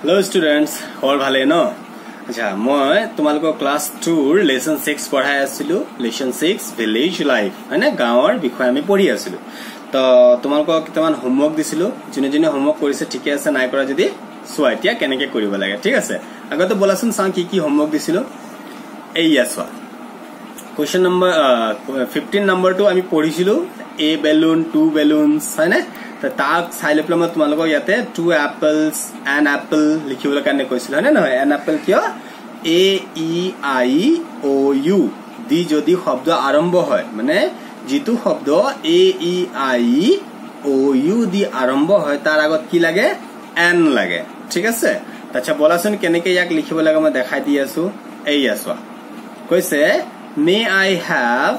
Hello students और भाले न अच्छा मैं तुम्हारे क्लास 2 लेसन 6 पढ़ाई आसिलो लेसन 6 विलेज लाइफ है ना गाँवर विषय आम पढ़ी आसिलो तो तुम्हारे किमान होमवर्क दिसिलो जोने जोने होमवर्क करिसे ठीके আছে নাই কৰা যদি সোৱা এতিয়া কেনেকে কৰিব লাগে ঠিক আছে আগতে বলাচোন চাও কি होमवर्क दिसिलो এইয়া সোৱা क्वेश्चन नंबर 15 नंबर तो आमी पढ़िसिलो ए बेलून 2 बेलून्स है ना तो ताक চাই লৈ মই তোমালোকক ইয়াতে 2 एप्पल्स एन एप्पल লিখিবলৈ কাৰণে কৈছিল হয় না এন एप्पल কিয় ए ই আই ও ইউ দি যদি শব্দ আৰম্ভ হয় মানে जितु शब्द ए इ आई ओ यू दी आरम्भ है तार आगत की लागे एन लागे ठीक है अच्छा बोलासुन केनेके याक लिखिब लागे मैं देखाई दि आसु एया सोआ কৈছে मे आई हैव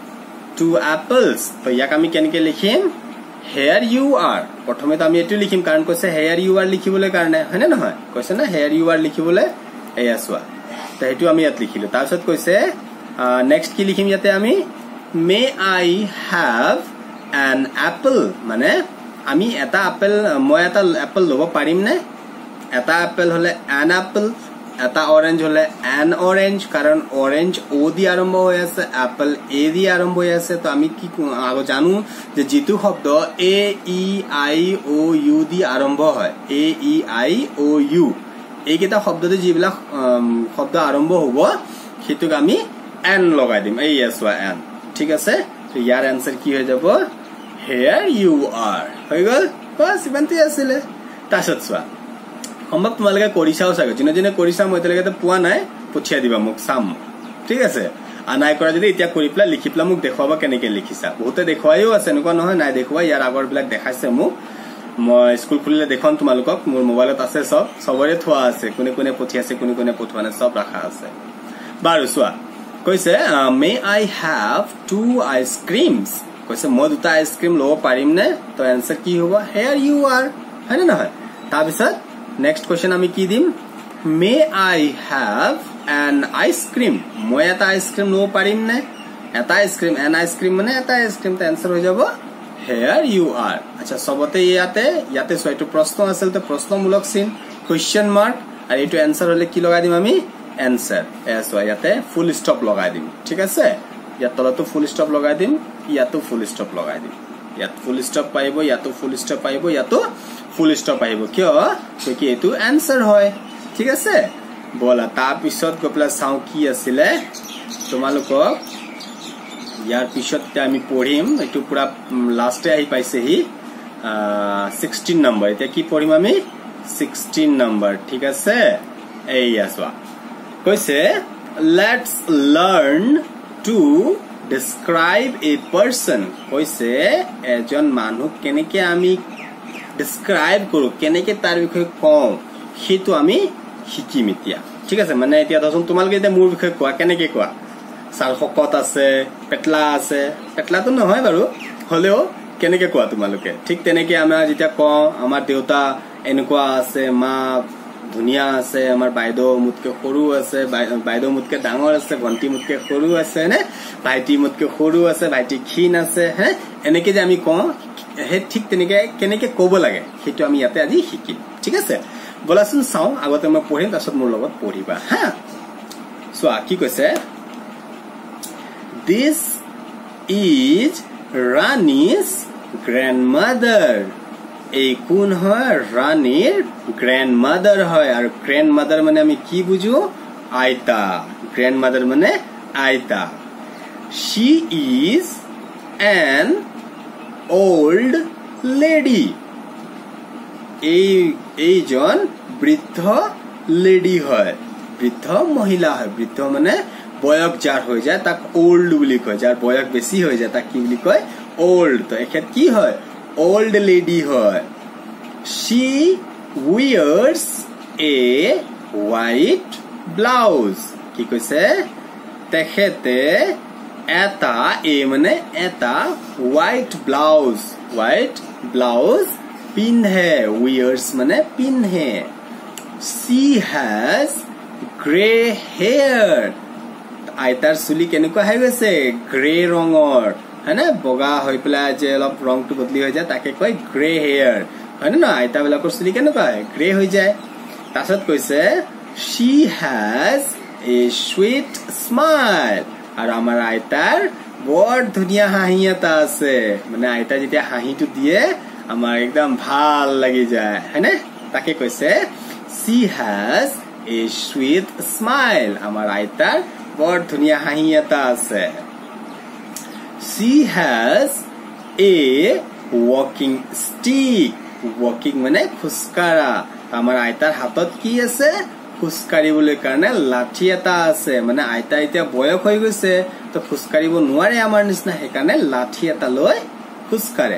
2 एप्पल्स तो याक आमी केनेके लिखिम हेयर यू आर प्रथमे तो आमी एटु लिखिम कारण কৈছে हेयर यू आर लिखिबले कारणे हने নহয় কৈছে ना हेयर यू आर लिखिबले एया सोआ तो हेतु आमी यात लिखिलो तारছত কৈছে नेक्स्ट की लिखिम याते आमी may I have an apple माने आमी एटा एप्पल मैं एटा एप्पल लब पारिम ने एटा एप्पल हले एन एप्पल एटा ऑरेंज हले एन ऑरेंज कारण ऑरेंज ओ दी आरंभ होय আছে एप्पल ए दी आरंभ होय আছে तो आमी की आगो जानू जे जितु शब्द ए इ आई ओ यू दी आरंभ হয় ए इ आई ओ यू এইকেটা শব্দতে জিবিলা শব্দ আরম্ভ হবো সেতুক আমি এন লগাই দিম এই আসবা এন ठीक है तो यार आंसर की हो যাব हेयर यू आर হৈ গল বাস ইমানতে আছিল তাছত সোৱা সম্ভৱ তোমালকে কৰিছাও চাগে জনে জনে কৰিছা মই তেলকে পোৱা নাই পঠিয়া দিবা মোক সাম ঠিক আছে আনাই কৰা যদি এতিয়া কৰি প্লা লিখি প্লা মোক দেখুৱাবা কেনেকে লিখিছা বহুতে দেখুৱাইও আছে এনেকুৱা নহয় নাই দেখুৱা ইয়াৰ আগৰ বিলাক দেখাইছে মোক মই স্কুল খুলিলে দেখোন তোমালকক মোৰ মোবাইলত আছে সবৰে থোৱা আছে কোনে কোনে পঠিয়াছে কোনে কোনে পঠোৱা নাই সব ৰাখা আছে বাৰু সোৱা কৈছে मे आई हैव 2 आइसक्रीम्स কৈছে মই দুটা আইসক্রিম লব পাৰিম নে তো आंसर কি হ'ব হেয়াৰ ইউ আৰ হয় না নহয় তাৰ পিছত নেক্সট কোশ্চেন আমি কি দিম may I have an ice cream মই এটা আইসক্রিম লব পাৰিম নে এটা আইসক্রিম এন আইসক্রিম মানে এটা আইসক্রিম তো आंसर হৈ যাব হেয়াৰ ইউ আৰ আচ্ছা সবতে ইয়াতে সয়টো প্ৰশ্ন আছিল তো প্ৰশ্নমূলক চিন কোশ্চেন মার্ক আৰু এটো आंसर হলে কি লগাই দিম আমি आंसर ऐसा याते फुल स्टॉप लगा दिम ठीक है या तलतो फुल स्टॉप लगा दिम या तो फुल स्टॉप लगा दिम या फुल स्टॉप पाइबो या तो फुल स्टॉप पाइबो या तो फुल स्टॉप पाइबो क्यों क्योंकि एतु आंसर হয় ठीक है बोला ता पिছত गप्ला साउ की आसिले তোমালোকক यार पिছত আমি পঢ়িম এটু পুরা লাস্টে আহি পাইছে হি 16 নাম্বার এটা কি পঢ়িম আমি 16 নাম্বার ঠিক আছে এই আসবা কৈছে let's learn to describe a person কৈছে এজন মানুহ কেনেকে আমি describe কৰো কেনেকে তাৰ বিষয়ে কওঁ হেতু আমি শিকিম এতিয়া ঠিক আছে মানে এতিয়া দছন তোমালকে এটা মোৰ বিষয়ে কোৱা কেনেকে কোৱা সাল শকত আছে পেটলা তো নহয় বাৰু হলেও কেনেকে কোৱা তোমালকে ঠিক তেনেকে আমাৰ যেতিয়া কওঁ আমাৰ দেউতা এনেকুৱা আছে মা ধুনিয়া আছে আমাৰ বাইদেউ মুতকে সৰু আছে বাইদেউ মুতকে ডাঙৰ আছে ভন্টি মুতকে সৰু আছে নে ভাইটি মুতকে সৰু আছে ভাইটি ক্ষীণ আছে হে এনেকে যে আমি কওঁ হে ঠিক তেনেকে কেনেকে ক'ব লাগে হেতু আমি ইয়াতে আজি শিকিম ঠিক আছে বলাচোন চাও আগতে মই পঢ়িম তাছত মোৰ লগত পঢ়িবা হা সো কি কৈছে This is Rani's grandmother এই কোন হয় রানীর গ্র্যান্ডমাদার হয় আর গ্র্যান্ডমাদার মানে আমি কি বুঝো আইতা গ্র্যান্ডমাদার মানে আইতা she is an old lady এই জন বৃদ্ধ লেডি হয় বৃদ্ধ মহিলা হয় বৃদ্ধ মানে বয়স যার হয়ে যায় তাক ওল্ড বুলি কয় যার বয়স বেশি হয়ে যায় তাক কি বুলি কয় ওল্ড তো এখানে কি হয় old lady hoy she wears a white blouse ki koise tekhete eta e mane eta white blouse pindhe wears mane pindhe she has gray hair aitar suli keneko hai gese gray rongor है ना बगा হৈ পেলা যে অলপ ৰংটো বদলি হৈ যায় তাকে কয় গ্ৰে হেয়াৰ হয় না আইতা বেলাকৰ চুলি কেনেকুৱা হয় গ্ৰে হৈ যায় তাৰছত কৈছে she has a sweet smile আৰু আমাৰ আইতাৰ বৰ ধুনীয়া হাঁহি এটা আছে মানে আইতা যেতিয়া হাঁহিটো দিয়ে আমাৰ একদম ভাল লাগি যায় হয়নে তাকে কৈছে she has a sweet smile আমাৰ আইতাৰ বৰ ধুনীয়া হাঁহি এটা আছে she has a walking stick walking মানে খুস্কাৰা আমাৰ আইতাৰ হাতত কি আছে খুস্কাৰিবলৈ কাৰণে লাঠি এটা আছে মানে আইতা এতিয়া বয়স হৈ গৈছে তো খুস্কাৰিব নোৱাৰে আমাৰ নিচিনা হেকাৰণে লাঠি এটা লৈ খুস্কাৰে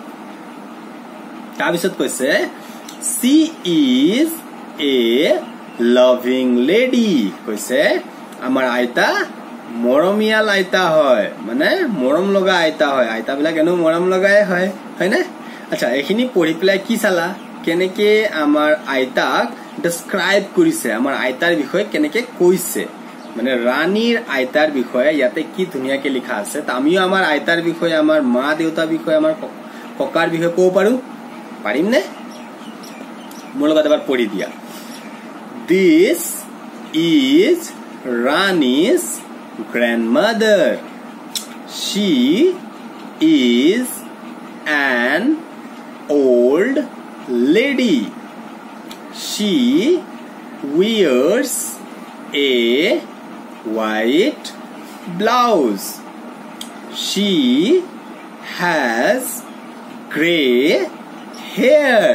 তাৰপিছত কৈছে she is a loving lady কৈছে আমাৰ আইতা মৰমিয়াল আইতা হয় মানে মৰম লগা আইতা হয় আইতা বিলাক এনো মৰম লগাই হয় হয়নে আচ্ছা এখিনি পঢ়ি পেলাই কি চালা কেনেকে আমাৰ আইতাক ডেসক্ৰাইব কৰিছে আমাৰ আইতাৰ বিষয়ে কেনেকে কৈছে মানে ৰাণীৰ আইতাৰ বিষয়ে ইয়াতে কি ধুনিয়াকে লিখা আছে তা আমিও আমাৰ আইতাৰ বিষয়ে আমাৰ মা দেউতাৰ বিষয়ে আমাৰ ককাৰ বিষয়ে কব পাৰো পাৰিম নে মোৰ লগত এবাৰ পঢ়ি দিয়া This is Rani's grandmother. She is an old lady. She wears a white blouse. She has gray hair.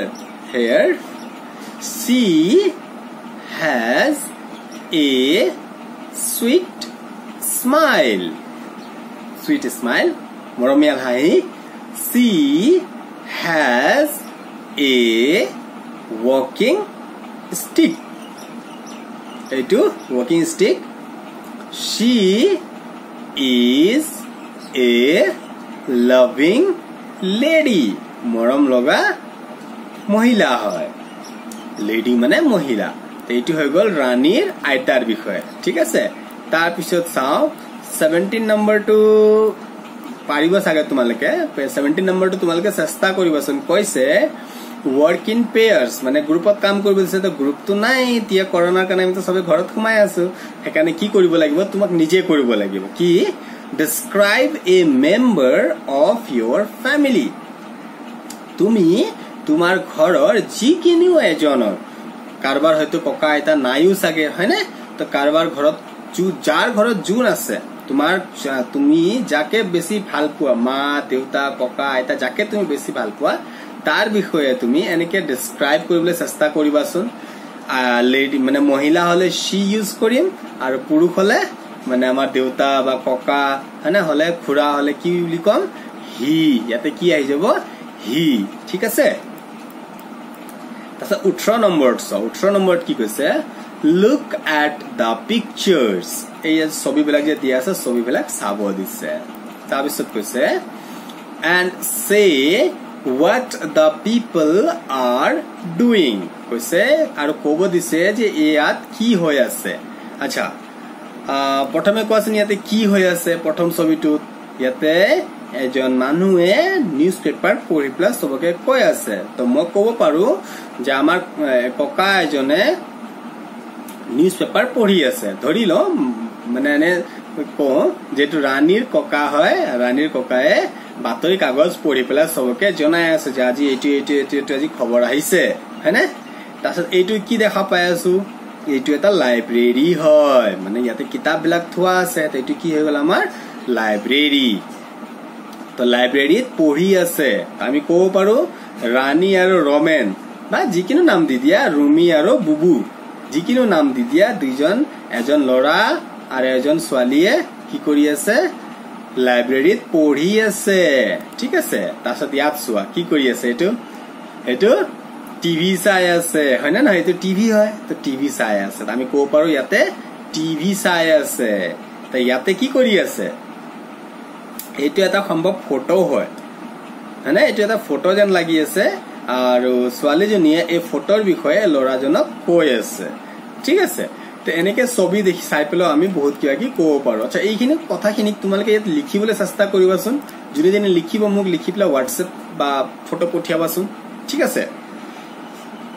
She has a sweet smile moromiyal hai she has a walking stick etu walking stick she is a loving lady morom loga mohila hoy lady mane mohila এইটো হৈ গল ৰাণীৰ আইতাৰ বিষয়ে ঠিক আছে তাৰ পিছত চাও 17 নম্বৰটো পাৰিব সাগে তোমালকে 17 নম্বৰটো তোমালকে চেষ্টা কৰিবাচোন কৈছে work in pairs মানে গ্ৰুপত কাম কৰিব দিছে তো গ্ৰুপটো নাই এতিয়া কৰোনাৰ কাৰণে আমি তো সবে ঘৰত ঘুমাই আছো হেকানে কি কৰিব লাগিব তোমাক নিজে কৰিব লাগিব কি describe a member of your family তুমি তোমাৰ ঘৰৰ যিকিনিও এজনৰ কারবার হয়তো ককা আইতা নাইও সাগে হয়নে তো কারবার ঘরত যার ঘরত জুন আছে তুমি যাকে বেশি ভাল পোৱা মা দেউতা ককা আইতা যাকে তুমি বেশি ভাল পোৱা তার বিষয়ে তুমি এনেকে ডেসক্রাইব কৰিবলৈ চেষ্টা কৰিবাচোন লেডি মানে মহিলা হলে she ইউজ কৰিম আৰু পুৰুষ হলে মানে আমাৰ দেউতা বা ককা হয়নে হলে খুৰা হলে কি বুলি কম he ইয়াতে কি আহি যাব he ঠিক আছে তাছত 18 নম্বৰ কি কৈছে look at the pictures এই ছবি বিলাক যে দিয়া আছে ছবি বিলাক চাব দিছে তাৰ পিছত কৈছে and say what the people are doing কৈছে আৰু কব দিছে যে ইয়াত কি হৈ আছে আচ্ছা প্ৰথমে কোৱাচোন ইয়াতে কি হৈ আছে প্ৰথম ছবিটোত ইয়াতে এজন মানুহে নিউজ পেপাৰ পঢ়ি প্লাস সবকে কৈ আছে তো মই কব পাৰো যে আমাৰ ককা এজনে নিউজ পেপাৰ পঢ়ি আছে ধৰি ল মানে এনে কো যেটো ৰাণীৰ ককা হয় ৰাণীৰ ককায়ে বাতৰি কাগজ পঢ়ি প্লাস সবকে জনাই আছে যে আজি এটো আজি খবৰ আহিছে হয়নে তাছত এইটো কি দেখা পাই আছো এইটো এটা লাইব্ৰেৰী হয় মানে ইয়াতে কিতাপ বিলাক থোৱা আছে এইটো কি হৈ গল আমাৰ লাইব্ৰেৰী তো লাইব্ৰেৰীত পঢ়ি আছে আমি কব পাৰো ৰাণী আৰু ৰমেন বা যিকিনো নাম দি দিয়া ৰুমি আৰু বুবু যিকিনো নাম দি দিয়া দুইজন এজন লৰা আৰু এজন ছোৱালীয়ে কি কৰি আছে লাইব্ৰেৰীত পঢ়ি আছে ঠিক আছে তাছত ইয়াত চোৱা কি কৰি আছে এটো টিভি চাই আছে হয় না নহয় এটো টিভি হয় তো টিভি চাই আছে আমি কব পাৰো ইয়াতে টিভি চাই আছে তো ইয়াতে কি কৰি আছে এইটো এটা সম্ভৱ ফটো হয় মানে এইটো এটা ফটো যেন লাগি আছে আৰু ছোৱালীজনীয়ে এই ফটোৰ বিষয়ে লৰাজনক কৈ আছে ঠিক আছে তো এনেকে ছবি দেখি চাই পেলাই আমি বহুত কিবা কি কব পাৰো আচ্ছা এইখিনি কথাখিনি তোমালোকে ইয়াত লিখিবলৈ চেষ্টা কৰিবাচোন যদি যেনে লিখিব মোক লিখি পেলাই WhatsApp বা ফটো পঠিয়াবাচোন ঠিক আছে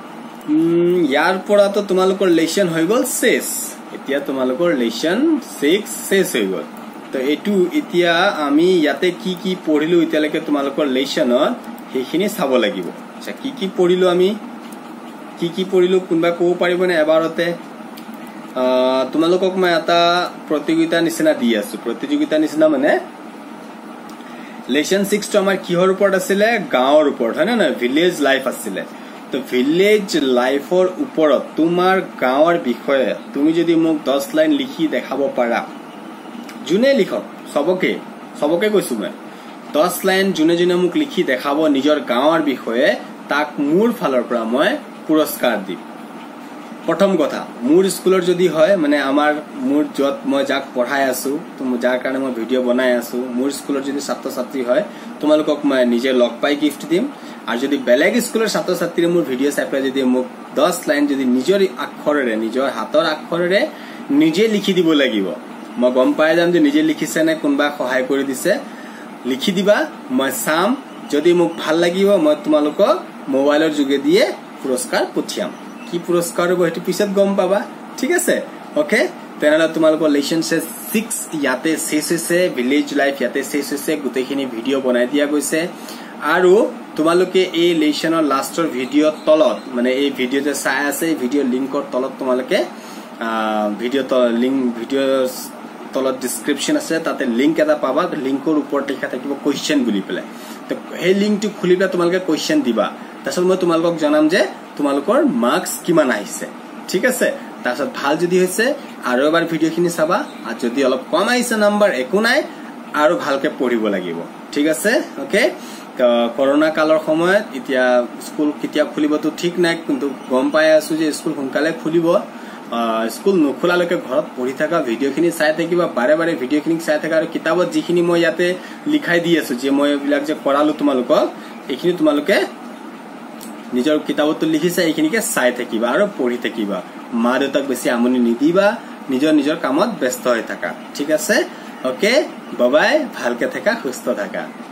ইয়াৰ পৰাটো তোমালোকৰ লেসন হৈ গল শেষ এতিয়া তোমালোকৰ লেসন 6 শেষ হৈ গল তো এটু এতিয়া আমি ইয়াতে কি কি পঢ়িলো এতিয়ালৈকে তোমালোকৰ লেসনত সেইখিনি চাব লাগিব আচ্ছা কি পঢ়িলো আমি কি পঢ়িলো কোনবা কব পাৰিবনে এবাৰতে তোমালোকক মই এটা প্ৰতিযোগিতা নিচিনা দি আছো প্ৰতিযোগিতা নিচিনা মানে লেসন 6 টো আমাৰ কিহৰ ওপৰত আছিল গাঁৱৰ ওপৰত হয় না ভিলেজ লাইফ আছিল তো ভিলেজ লাইফৰ ওপৰত তোমাৰ গাঁৱৰ বিষয়ে তুমি যদি মোক 10 লাইন লিখি দেখাব পাৰা জুনে লিখক সবকে কৈছো মই 10 লাইন জুনে মোক লিখি দেখাব নিজৰ গাঁৱৰ বিষয়ে তাক মোৰ ফালৰ পৰা মই পুৰস্কাৰ দিম প্ৰথম কথা মোৰ স্কুলৰ যদি হয় মানে আমাৰ মোৰ যত মই যাক পঢ়াই আছো তো যাৰ কাৰণে মই ভিডিও বনাই আছো মোৰ স্কুলৰ যদি ছাত্ৰ ছাত্ৰী হয় তোমালোকক মই নিজে লগ পাই গিফট দিম আৰু যদি বেলেগ স্কুলৰ ছাত্ৰ ছাত্ৰীৰে মোৰ ভিডিও চাই পাই যদি মোক 10 লাইন যদি নিজৰ আখৰেৰে নিজৰ হাতৰ আখৰেৰে নিজে লিখি দিব লাগিব মই গম পাই যাম যে নিজে লিখিছে নে কোনবা সহায় কৰি দিছে লিখি দিবা মই চাম যদি মোক ভাল লাগিব মই তোমালোকক মোবাইলৰ যোগে দিয়ে পুৰস্কাৰ পঠিয়াম কি পুৰস্কাৰ হ'ব হেতু পিছত গম পাবা ঠিক আছে ওকে তেনালা তোমালোকৰ লেসন 6 ইয়াতে শেষ হৈছে ভিলেজ লাইফ ইয়াতে শেষ হৈছে গুটেখিনি ভিডিও বনাই দিয়া গৈছে আৰু তোমালোকে এই লেসনৰ লাষ্টৰ ভিডিও তলত মানে এই ভিডিও যে চাই আছে এই ভিডিও লিংকৰ তলত তোমালোকে ভিডিও তলত ডেসক্ৰিপচন আছে তাতে লিংক এটা পাবা লিংকৰ ওপৰত লিখা থাকিব কোৱেশ্চন বুলি পেলাই তো এই লিংকটো খুলিবা তোমালোকে কোৱেশ্চন দিবা তাছত মই তোমালোকক জনাম যে তোমালোকৰ মাৰ্কস কিমান আহিছে ঠিক আছে তাছত ভাল যদি হৈছে আৰু এবাৰ ভিডিওখিনি চাবা আৰু যদি অলপ কম আহিছে নাম্বাৰ একো নাই আৰু ভালকে পঢ়িব লাগিব ঠিক আছে ওকে করোনা কালৰ সময়ত এতিয়া স্কুল কেতিয়া খুলিবটো ঠিক নাই কিন্তু গম পাই আছো যে স্কুল সোনকালে খুলিব স্কুল নখোলালৈকে ঘৰত পঢ়ি থাকা ভিডিওখিনি চাই থাকিবা বাৰে বাৰে ভিডিওখিনি চাই থাকা আৰু কিতাপত যিখিনি মই ইয়াতে লিখাই দি আছো যে মই এইবিলাক যে কৰালো তোমালোকক এইখিনি তোমালোকে নিজৰ কিতাপত লিখিছে এইখিনিকে চাই থাকিবা আৰু পঢ়ি থাকিবা মা দেউতাক বেছি আমনি নিদিবা নিজৰ কামত ব্যস্ত হৈ থাকা ঠিক আছে ওকে বাই বাই ভালকে থাকা সুস্থ থাকা